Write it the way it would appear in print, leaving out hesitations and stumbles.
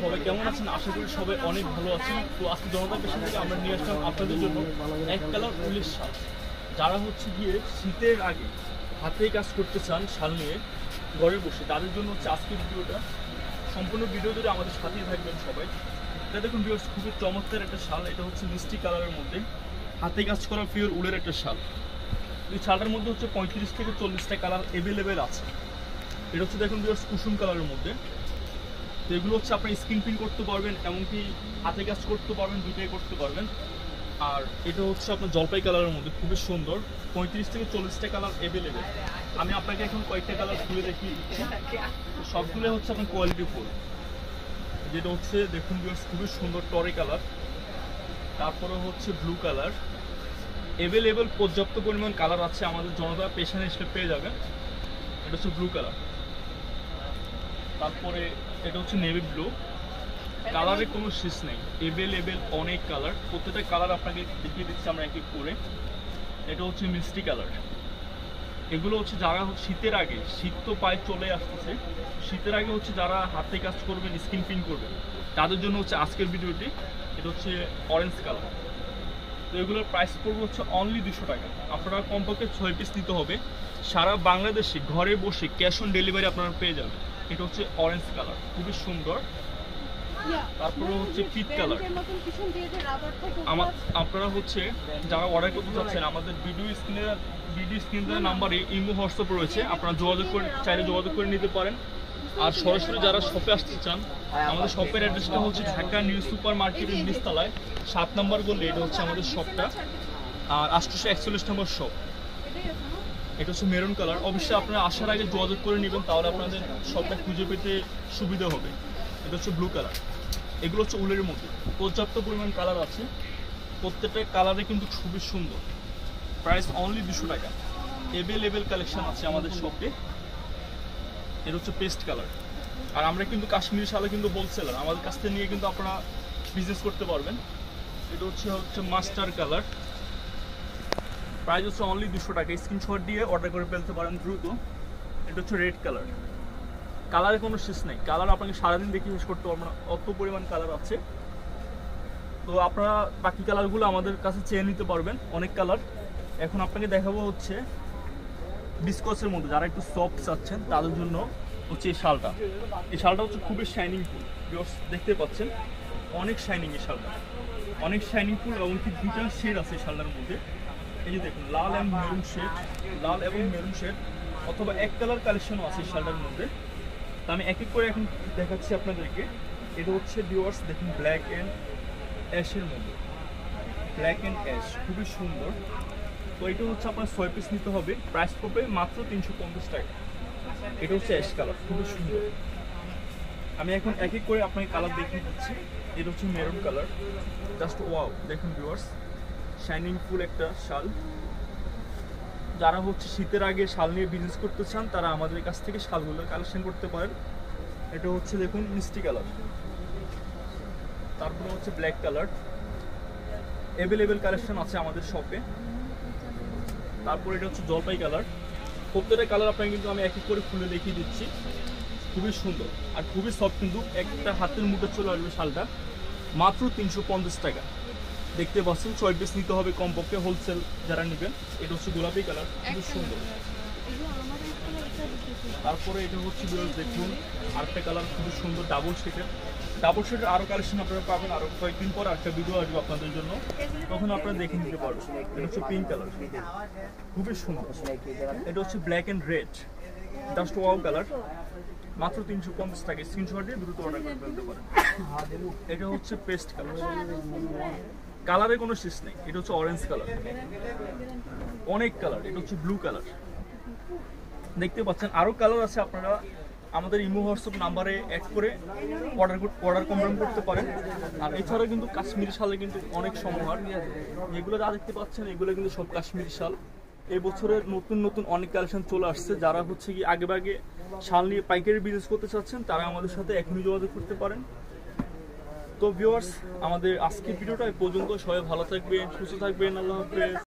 সবাই কেমন আছেন? আশা করি সবাই অনেক ভালো আছেন। তো আজকে জনতা পেশা থেকে আমরা নিয়ে আসলাম আপনাদের জন্য এক কালার উলের শাল। যারা হচ্ছে গিয়ে শীতের আগে হাতে কাজ করতে চান শাল নিয়ে ঘরে বসে, তাদের জন্য হচ্ছে আজকের ভিডিওটা। সম্পূর্ণ ভিডিও ধরে আমাদের সাথেই থাকবেন সবাই। এটা দেখুন ভিউয়ার্স, খুবই চমৎকার একটা শাল। এটা হচ্ছে মিষ্টি কালারের মধ্যে হাতে কাজ করা পিওর উলের একটা শাল। এই শালটার মধ্যে হচ্ছে 35 থেকে 40টা কালার অ্যাভেলেবেল আছে। এটা হচ্ছে দেখুন ভিউয়ার্স কুসুম কালারের মধ্যে। তো এগুলো হচ্ছে আপনি স্ক্রিন প্রিন্ট করতে পারবেন, এমনকি হাতে কাজ করতে পারবেন, দুটোই করতে পারবেন। আর এটা হচ্ছে আপনার জলপাই কালারের মধ্যে খুবই সুন্দর, 35 থেকে 40টা কালার অ্যাভেলেবেল। আমি আপনাকে এখন কয়েকটা কালার খুলে দেখিয়ে দিচ্ছি। সবগুলো হচ্ছে আপনার কোয়ালিটি ফুল। যেটা হচ্ছে দেখুন ভিউয়ার্স খুবই সুন্দর টরে কালার, তারপরে হচ্ছে ব্লু কালার। অ্যাভেলেবেল পর্যাপ্ত পরিমাণ কালার আছে, আমাদের জনতা পেশানে এসে পেয়ে যাবেন। এটা হচ্ছে ব্লু কালার, তারপরে এটা হচ্ছে নেভি ব্লু। কালারের কোনো শেষ নেই, অ্যাভেলেবেল অনেক কালার। প্রত্যেকটা কালার আপনাকে দেখিয়ে দিচ্ছি আমরা এক এক করে। এটা হচ্ছে মিষ্টি কালার। এগুলো হচ্ছে যারা শীতের আগে, শীত তো প্রায় চলে আসতেছে, শীতের আগে হচ্ছে যারা হাতে কাজ করবেন, স্ক্রিন প্রিন্ট করবেন, তাদের জন্য হচ্ছে আজকের ভিডিওটি। এটা হচ্ছে অরেঞ্জ কালার। তো এগুলোর প্রাইস পড়বে হচ্ছে অনলি 200 টাকা। আপনারা কমপক্ষে 6 পিস নিতে হবে। সারা বাংলাদেশে ঘরে বসে ক্যাশ অন ডেলিভারি আপনারা পেয়ে যাবেন। এটা হচ্ছে অরেঞ্জ কালার, খুবই সুন্দর। তারপরে হচ্ছে পিট কালার। আপনারা হচ্ছে যারা অর্ডার করতে চাচ্ছেন, আমাদের ভিডিও স্ক্রিনের নাম্বারে ইমো হোয়াটসঅ্যাপ রয়েছে, আপনারা চাইলে যোগাযোগ করে নিতে পারেন। আর সরাসরি যারা শপে আসতে চান, আমাদের শপের অ্যাড্রেসটা হচ্ছে ঢাকা নিউ সুপার মার্কেটের নিচতলায় 7 নম্বর গলি। এটা হচ্ছে আমাদের শপটা, আর 841 নম্বর শপ। এটা হচ্ছে মেরুন কালার। অবশ্যই আপনারা আসার আগে যোগাযোগ করে নেবেন, তাহলে আপনাদের শপটা খুঁজে পেতে সুবিধা হবে। এটা হচ্ছে ব্লু কালার। এগুলো হচ্ছে উলের মধ্যে পর্যাপ্ত পরিমাণ কালার আছে, প্রত্যেকটা কালারে কিন্তু খুবই সুন্দর। প্রাইস অনলি 200 টাকা। অ্যাভেলেবেল কালেকশন আছে আমাদের শপে। এটা হচ্ছে পেস্ট কালার। আর আমরা কিন্তু কাশ্মীরি শালে কিন্তু হোলসেলার, আমাদের কাছ থেকে নিয়ে কিন্তু আপনারা বিজনেস করতে পারবেন। এটা হচ্ছে মাস্টার কালার। প্রাইস হচ্ছে অনলি 200 টাকা। স্ক্রিনশট দিয়ে অর্ডার করে ফেলতে পারেন দ্রুত। এটা হচ্ছে রেড কালার। কালারের কোনো শেষ নেই, কালার আপনাকে সারাদিন দেখে শেষ করতে পারবেন না, অত পরিমাণ কালার আছে। তো আপনারা বাকি কালারগুলো আমাদের কাছে চেয়ে নিতে পারবেন, অনেক কালার। এখন আপনাকে দেখাবো হচ্ছে ডিসকসের মধ্যে, যারা একটু সফট চাচ্ছেন তাদের জন্য হচ্ছে এই শালটা। এই শালটা হচ্ছে খুবই শাইনিং ফুল, দেখতে পাচ্ছেন অনেক শাইনিং। এই শালটা অনেক শাইনিং ফুল, এবং কি দুটা শেড আছে এই শালটার মধ্যে। এই যে দেখুন, লাল এবং মেরুন শেড, অথবা এক কালার কালেকশনও আছে এই শালটার মধ্যে। তো আমি এক এক করে এখন দেখাচ্ছি আপনাদেরকে। এটা হচ্ছে ভিউয়ার্স দেখুন, ব্ল্যাক অ্যান্ড অ্যাশের মধ্যে, ব্ল্যাক অ্যান্ড অ্যাশ, খুবই সুন্দর। তো এটা হচ্ছে আপনার 6 পিস নিতে হবে। প্রাইস পড়বে মাত্র 350 টাকা। এটা হচ্ছে অ্যাশ কালার, খুবই সুন্দর। আমি এখন এক এক করে আপনাকে কালার দেখিয়ে দিচ্ছি। এটা হচ্ছে মেরুন কালার, জাস্ট ওয়াও। দেখুন ভিউয়ার্স, শাইনিং ফুল একটা শাল। যারা হচ্ছে শীতের আগে শাল নিয়ে বিজনেস করতে চান, তারা আমাদের কাছ থেকে শালগুলো কালেকশন করতে পারেন। এটা হচ্ছে দেখুন মিষ্টি কালার। তারপরে হচ্ছে ব্ল্যাক কালার। অ্যাভেলেবেল কালেকশন আছে আমাদের শপে। তারপর এটা হচ্ছে জলপাই কালার। প্রত্যেকটা কালার আপনাকে কিন্তু আমি এক এক করে খুলে দেখিয়ে দিচ্ছি। খুবই সুন্দর আর খুবই সফট, কিন্তু একটা হাতের মুঠে চলে আসবে শালটা। মাত্র 350 টাকা। দেখতে পাচ্ছেন 6 পিস নিতে হবে কমপক্ষে, হোলসেল যারা নেবেন। এটা হচ্ছে গোলাপি কালার, খুব সুন্দর। তারপরে এটা হচ্ছে দেখুন আরেকটা কালার, খুবই সুন্দর, ডাবল শেডের আরো কালেকশন আপনারা পাবেন। আরো কয়েকদিন পর একটা ভিডিও আসবে আপনাদের জন্য, তখন আপনারা দেখে নিতে পারবেন। এটা হচ্ছে পিঙ্ক কালার, খুবই সুন্দর। এটা হচ্ছে black and red, just wow colour. মাত্র 350 টাকা। স্ক্রিনশট দিয়ে দ্রুত অর্ডার করে ফেলতে পারেন। এটা হচ্ছে পেস্ট কালার, কালারের কোনো শেষ নেই। এটা হচ্ছে অরেঞ্জ কালার, অনেক কালার। এটা হচ্ছে ব্লু কালার, দেখতে পাচ্ছেন। আরো কালার আছে, আপনারা আমাদের ইমো হোয়াটসঅ্যাপ নাম্বারে অ্যাড করে অর্ডার কনফার্ম করতে পারেন। আর এছাড়া কিন্তু কাশ্মীরি শালে কিন্তু অনেক সমাহার, যেগুলো যা দেখতে পাচ্ছেন এগুলো কিন্তু সব কাশ্মীরি শাল। এই বছরের নতুন অনেক কালেকশন চলে আসছে। যারা হচ্ছে কি আগে শাল নিয়ে পাইকারি বিজনেস করতে চাচ্ছেন, তারা আমাদের সাথে এখনই যোগাযোগ করতে পারেন। তো ভিউয়ার্স, আমাদের আজকের ভিডিওটা এই পর্যন্ত। সবাই ভালো থাকবেন, সুস্থ থাকবেন। আল্লাহ হাফেজ।